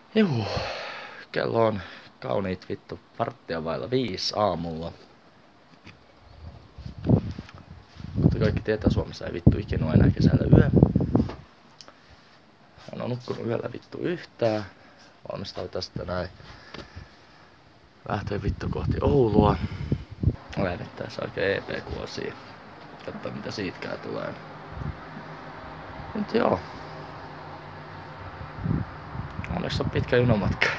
Juu, kello on kauniit vittu 4:45 aamulla. Kuten kaikki tietää, Suomessa ei vittu ikinä ole enää kesällä yö. Hän on nukkunut yöllä vittu yhtään. Valmistautuu tästä näin. Lähtee vittu kohti Oulua. Äänittäis oikein EP-kuosia. Katsotaan mitä siitkään tulee. Mut joo. Onneksi on pitkä junomatka.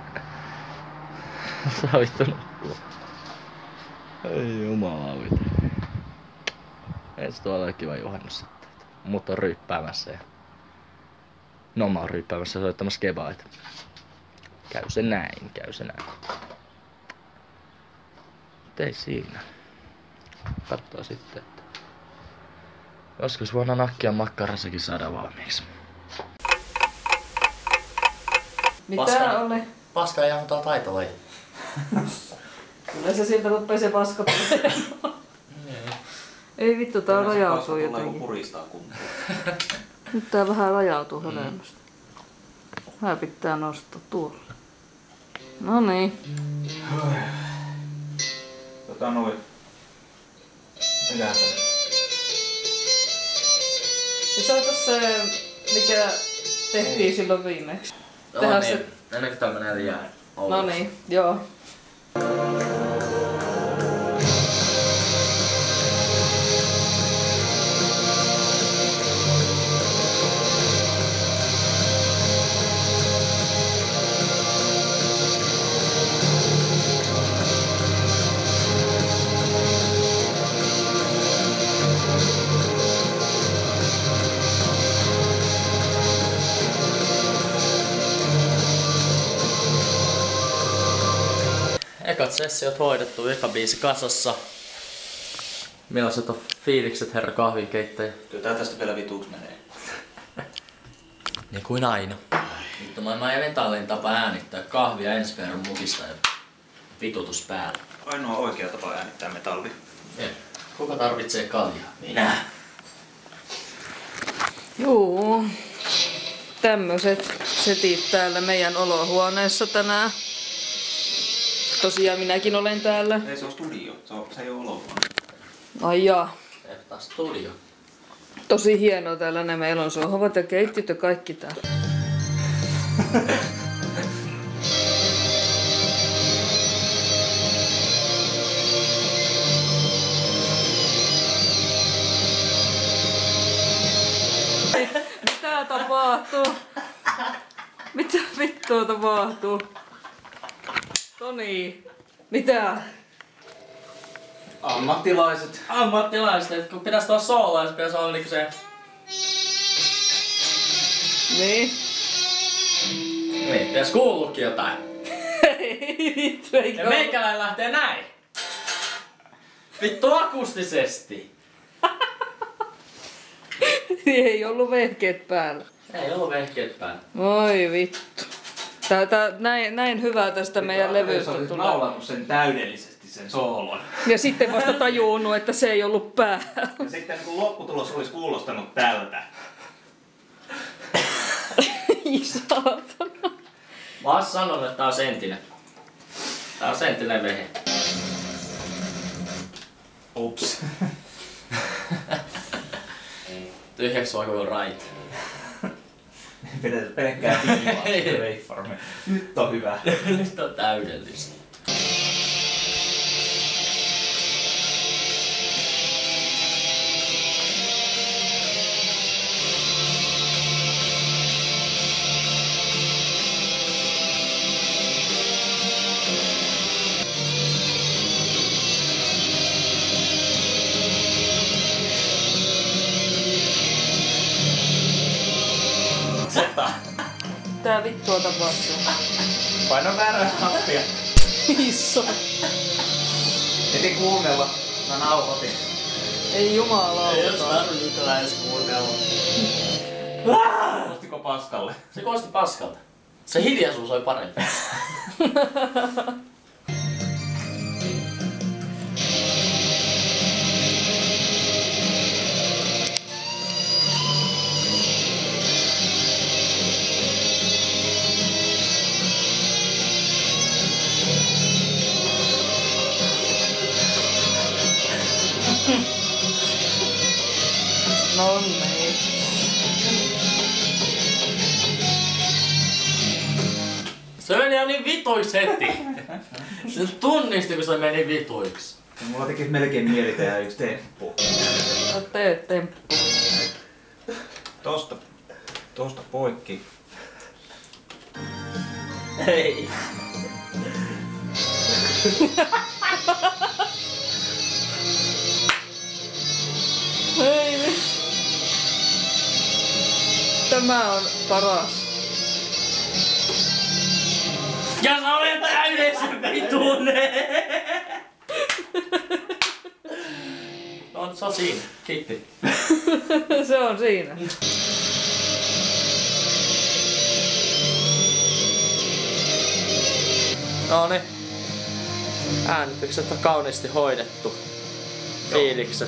Saa vittu nukkua. Ei jumalauita. Ensi tuolla on kiva juhannus sitten. Mut on ryyppäämässä ja... No mä oon ryyppäämässä ja soittamassa kebaita. Käy se näin, käy se näin. Mut ei siinä. Katsotaan sitten, että... Joskus vuonna nakkia makkarassakin saada valmiiksi. Mitä oli? Paska ei antaa taitolaji. Kyllä se siltä ruppee se paska Ei vittu, tää rajautuu jotenkin. Puristaa kuntoon. Nyt tää vähän rajautuu hölmöstä. Vähän pitää nostaa tuolla. No niin. Noin. Mikähän tää? Ja se on se, mikä tehtiin silloin viimeksi. No niin, ennen kuin tää menee liian. No niin, joo. Ekat sessiot hoidettu, eka biisi kasassa. Millaiset on fiilikset, herra kahvinkeittäjä? Kyllä tää tästä vielä vituuks menee. Niin kuin aina. Vittu maailman metallin tapa äänittää kahvia ensikerran mukista ja vitutus päällä. Ainoa oikea tapa äänittää metalli. Kuka tarvitsee kaljaa? Minä! Juu. Tämmöset setit täällä meidän olohuoneessa tänään. Tosiaan minäkin olen täällä. Ei, se on studio. Se ei oo olohuone. Ai jaa. Taas studio. Tosi hienoa täällä nämä meillä on sohvat ja keittiöt ja kaikki täällä. Mitä tapahtuu? Mitä vittua tapahtuu? Toni, mitä? Ammattilaiset, kun pitäis tuolla soolaa, se pitäis olla niinku se... Niin? Niin, pitäis kuuluukin jotain. Ei vittu, eikä Ja meikäläinen lähtee näin. Vittu akustisesti. Ei ollut vehkeet päällä. Ei ollut vehkeet päällä. Oi vittu. Näin hyvää tästä meidän levystä tulee. tulee. Naulannut sen täydellisesti sen soolon. Ja sitten vasta tajunnut, että se ei ollut päällä. Ja sitten kun lopputulos olisi kuulostanut tältä. Ei saatana. Mä oon sanonut, että tää on senttinen. Tää on senttinen vehe. Ups. Tyhjäks vaan kuin right. Pidetään pelkkää viivaa waveformia. Nyt on hyvä. Nyt on täydellistä. Tää vittua tapahtuu. Paino väärää nappia. Iso. Piti kuunnella. Mä nauhoitin. Ei jumalauta. Ei jos tarvinnut edes kuunnella. Kuulostiko paskalle? Se kuulosti paskalta. Se hiljaisuus oli parempi. Se meni jo niin vituiksi heti. Se tunnisti, kun se meni vituiksi. Mulla tekis melkein mieli tehdä yksi temppu. No tee temppu. Tosta poikki. Ei. Hei nyt. Tämä on paras. Ja sä olet täydessä vitunen! No, se on siinä. Kiitti. Se on siinä. Noniin. Äänitykset on kauniisti hoidettu. Fiilikset.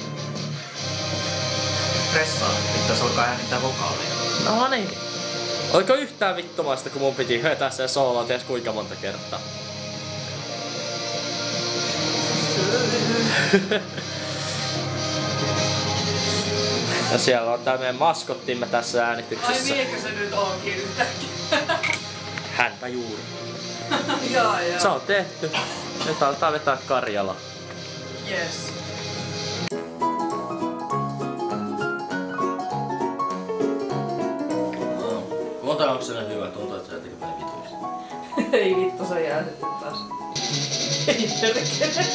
Pressaa. Nyt tässä alkaa äänittää vokaalia. Noniin. Oliko yhtään vittumaista, kun mun piti hötää sen sooloa ties kuinka monta kertaa? Ja siellä on tää meidän maskottimme tässä äänityksessä. Ai niinkö se nyt onkin yhtäkkiä? Hänpä juuri. Joo. Se on tehty. Nyt aletaan vetää Karjala. Yes. Monta onko se hyvä? Tuntuu, että se jotenkin meni vituiksi. Ei vittu, se jää sitten taas. Ei perkele.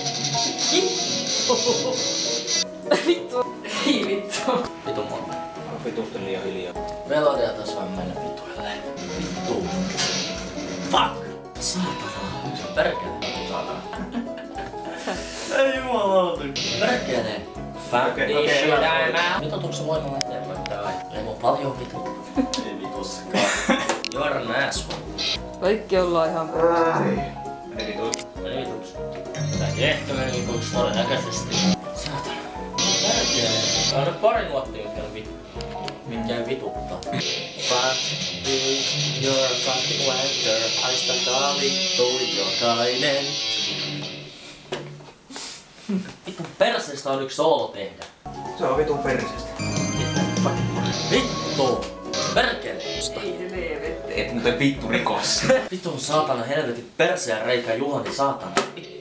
Vittu. Ei vittu. Vitu monta. Vitusten liian hiljaa. Melodia taas vaan mennä vituille. Vittu. Fuck! Saatana. Perkele. Saatana. Ei jumalauta. Perkele. Okei. Nyt on tuossa voimalla eteenpäin tää ai. Ei mun paljon vitu. Ei vitussakaan. You're an asshole. Kaikki ollaan ihan perus. Meni vituiksi. Meni vituksi. Tääkin ehkä meni vituiksi todennäköisesti. Saatana. Perkele. Tää on nyt pari nuottia, mitkä ei vituttaa. Fuck you, you're a fucking wanker. Haistakaa vittu jokainen. Vittu perseestä on yksi soolo tehdä. Se on vitun perseestä. Vittu! Perkele! Ei helvetti. Et muuten vittu rikos. Vitun saatana helvetin perseä reikä Juhani saatana.